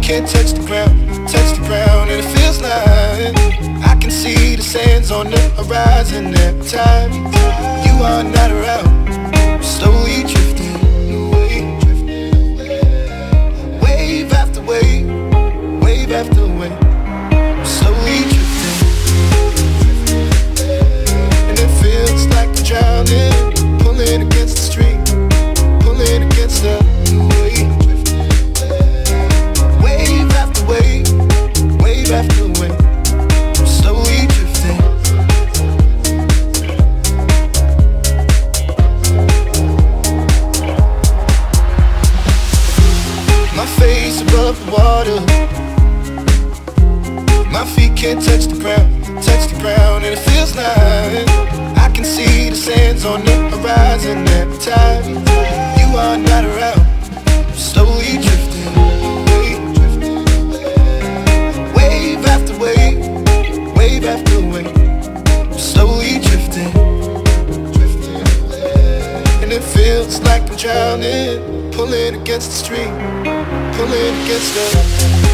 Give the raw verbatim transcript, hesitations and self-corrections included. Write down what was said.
can't touch the ground, touch the ground, and it feels like I can see the sands on the horizon every time you are not around. Slowly drifting away, wave after wave, wave after wave. Slowly drifting, and it feels like I'm drowning, pulling against the stream, pulling against the wave. Wave after wave, wave after wave. I'm slowly drifting. My face above the water, my feet can't touch the ground, touch the ground, and it feels like I can see the sands on the horizon every time you are not around. I'm slowly drifting away, wave after wave, wave after wave. I'm slowly drifting, and it feels like I'm drowning, pulling against the stream, pulling against the